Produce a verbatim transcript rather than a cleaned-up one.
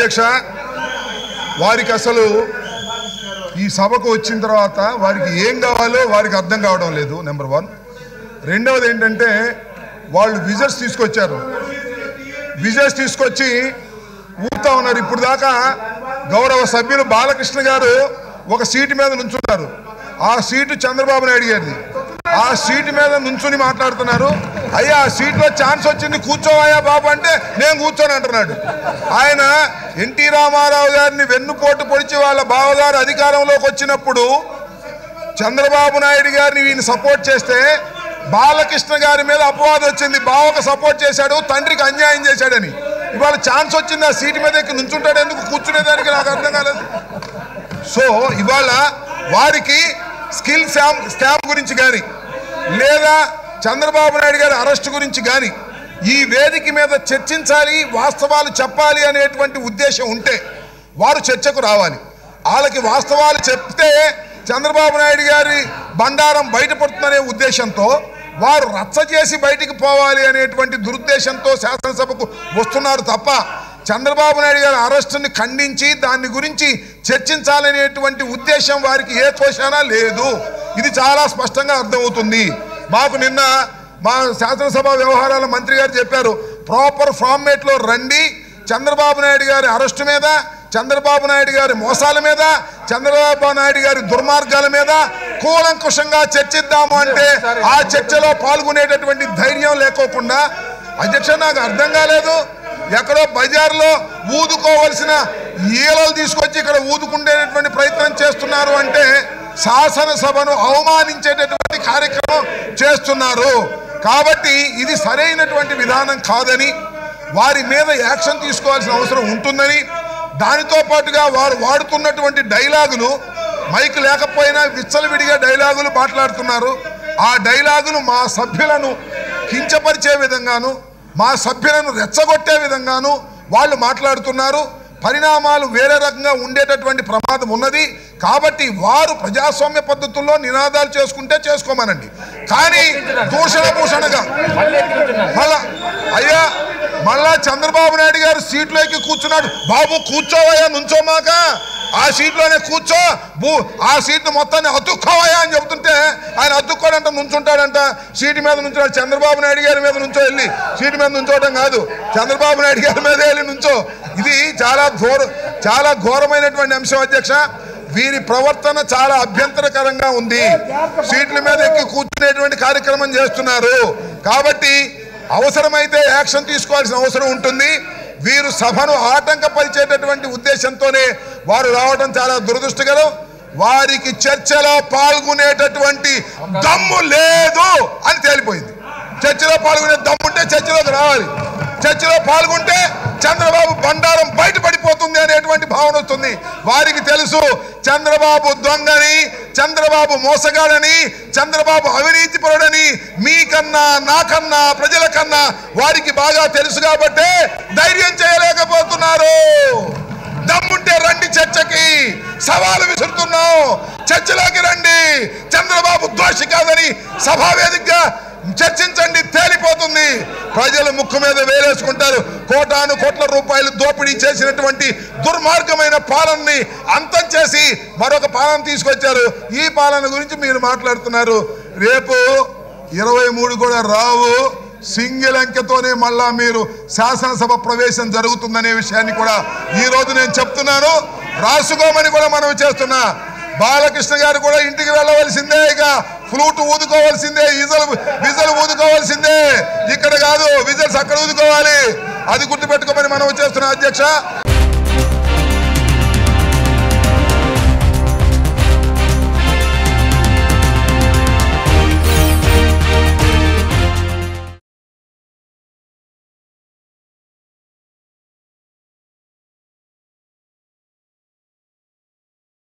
అధ్యక్ష వారికి అసలు ఈ సభకు వచ్చిన తర్వాత వారికి ఏం కావాలో వారికి అర్థం కావడం లేదు. Number one. రెండవది ఏంటంటే వాళ్ళు విజర్స్ తీసుకొచ్చారు. విజర్స్ తీసుకొచ్చి ఊపుతా ఉన్నారు. ఇప్పుడు దాకా గౌరవ సభ్యులు బాలకృష్ణ గారు ఒక సీటు మీద నుంచున్నారు. ఆ సీటు చంద్రబాబు నాయుడు గారిది. ఆ సీటు మీద నుంచుని మాట్లాడుతున్నారు. అయ్యా ఆ సీట్లో ఛాన్స్ వచ్చింది కూర్చోవయ్యా బాబు అంటే నేను కూర్చొని అంటున్నాడు. ఆయన ఎన్టీ రామారావు గారిని వెన్నుపోటు పొడిచి వాళ్ళ బావగారు అధికారంలోకి వచ్చినప్పుడు చంద్రబాబు నాయుడు గారిని ఈయన సపోర్ట్ చేస్తే బాలకృష్ణ గారి మీద అపవాదం వచ్చింది. బావకు సపోర్ట్ చేశాడు, తండ్రికి అన్యాయం చేశాడని. ఇవాళ ఛాన్స్ వచ్చింది, ఆ సీటు మీద ఎక్కి నుంచుంటాడు ఎందుకు, కూర్చునేదానికి నాకు అర్థం కాలేదు. సో ఇవాళ వారికి స్కిల్ స్కామ్ స్కామ్ గురించి కానీ లేదా చంద్రబాబు నాయుడు గారి అరెస్ట్ గురించి కానీ ఈ వేదిక మీద చర్చించాలి, వాస్తవాలు చెప్పాలి అనేటువంటి ఉద్దేశం ఉంటే వారు చర్చకు రావాలి. వాళ్ళకి వాస్తవాలు చెప్తే చంద్రబాబు నాయుడు గారి బండారం బయటపడుతుందనే ఉద్దేశంతో వారు రచ్చ చేసి బయటికి పోవాలి అనేటువంటి దురుద్దేశంతో శాసనసభకు వస్తున్నారు తప్ప చంద్రబాబు నాయుడు గారి అరెస్టుని ఖండించి దాని గురించి చర్చించాలనేటువంటి ఉద్దేశం వారికి ఏ కోశానా లేదు. ఇది చాలా స్పష్టంగా అర్థమవుతుంది. మాకు నిన్న మా శాసనసభ వ్యవహారాల మంత్రి గారు చెప్పారు, ప్రాపర్ ఫార్మేట్లో రండి, చంద్రబాబు నాయుడు గారి అరెస్టు మీద, చంద్రబాబు నాయుడు గారి మోసాల మీద, చంద్రబాబు నాయుడు గారి దుర్మార్గాల మీద కూలంకుషంగా చర్చిద్దాము అంటే ఆ చర్చలో పాల్గొనేటటువంటి ధైర్యం లేకోకుండా అధ్యక్ష నాకు అర్థం కాలేదు. ఎక్కడో బజార్లో ఊదుకోవలసిన ఈలలు తీసుకొచ్చి ఇక్కడ ఊదుకుండేటటువంటి ప్రయత్నం చేస్తున్నారు అంటే శాసనసభను అవమానించేటటువంటి కార్యక్రమం చేస్తున్నారు. కాబట్టి ఇది సరైనటువంటి విధానం కాదని, వారి మీద యాక్షన్ తీసుకోవాల్సిన అవసరం ఉంటుందని, దానితో పాటుగా వారు వాడుతున్నటువంటి డైలాగులు మైక్ లేకపోయినా విచ్చలవిడిగా డైలాగులు మాట్లాడుతున్నారు. ఆ డైలాగులు మా సభ్యులను కించపరిచే విధంగాను, మా సభ్యులను రెచ్చగొట్టే విధంగాను వాళ్ళు మాట్లాడుతున్నారు. పరిణామాలు వేరే రకంగా ఉండేటటువంటి ప్రమాదం ఉన్నది. కాబట్టి వారు ప్రజాస్వామ్య పద్ధతుల్లో నినాదాలు చేసుకుంటే చేసుకోమనండి, కానీ దూషణ భూషణగా మళ్ళా అయ్యా మళ్ళా చంద్రబాబు నాయుడు గారు సీట్లోకి కూర్చున్నాడు. బాబు కూర్చోవయ్యా, నుంచోమాక ఆ సీట్లోనే కూర్చో, భూ ఆ సీట్ మొత్తాన్ని అతుక్కోవయ్యా అని చెబుతుంటే ఆయన అతుక్కోడంట, నుంచుంటాడంట. సీటు మీద నుంచున్నాడు. చంద్రబాబు నాయుడు గారి మీద నుంచో వెళ్ళి సీటు మీద నుంచోవడం కాదు, చంద్రబాబు నాయుడు గారి మీద వెళ్ళి నుంచో. ఇది చాలా ఘోర చాలా ఘోరమైనటువంటి అంశం అధ్యక్ష. వీరి ప్రవర్తన చాలా అభ్యంతరకరంగా ఉంది. సీట్ల మీద ఎక్కి కూర్చునేటువంటి కార్యక్రమం చేస్తున్నారు. కాబట్టి అవసరమైతే యాక్షన్ తీసుకోవాల్సిన అవసరం ఉంటుంది. వీరు సభను ఆటంకపరిచేటటువంటి ఉద్దేశంతోనే వారు రావడం చాలా దురదృష్టకరం. వారికి చర్చలో పాల్గొనేటటువంటి దమ్ము లేదు అని తేలిపోయింది. చర్చలో పాల్గొనే దమ్ముంటే చర్చలోకి రావాలి. చర్చలో పాల్గొంటే చంద్రబాబు బండారం బయటపడిపోతుంది అనేటువంటి భావన వస్తుంది. వారికి తెలుసు చంద్రబాబు దొంగని, చంద్రబాబు మోసగాడని, చంద్రబాబు అవినీతిపరుడని మీకన్నా నాకన్నా ప్రజల కన్నా వారికి బాగా తెలుసు. కాబట్టే ధైర్యం చేయలేకపోతున్నారు. దమ్ముంటే రండి, చర్చకి సవాలు విసురుతున్నాం, చర్చలోకి రండి. చంద్రబాబు దోషి కాదని సభావేదికగా చర్చించండి, తేలిపోతుంది. ప్రజలు ముక్కు మీద వేలేసుకుంటారు. కోటాను కోట్ల రూపాయలు దోపిడీ చేసినటువంటి దుర్మార్గమైన పాలనని అంతం చేసి మరొక పాలన తీసుకొచ్చారు. ఈ పాలన గురించి మీరు మాట్లాడుతున్నారు. రేపు ఇరవై మూడు కూడా రావు, సింగిల్ అంకెతోనే మళ్ళా మీరు శాసనసభ ప్రవేశం జరుగుతుందనే విషయాన్ని కూడా ఈ రోజు నేను చెప్తున్నాను. రాసుకోమని కూడా మనం చేస్తున్నా. బాలకృష్ణ గారు కూడా ఇంటికి వెళ్ళవలసిందే, ఇక ఫ్లూట్ ఊదుకోవాల్సిందే, విజల్ విజల్ ఊదుకోవాల్సిందే. ఇక్కడ కాదు, విజల్స్ అక్కడ ఊదుకోవాలి. అది గుర్తుపెట్టుకోమని మనం చేస్తున్నాం అధ్యక్ష.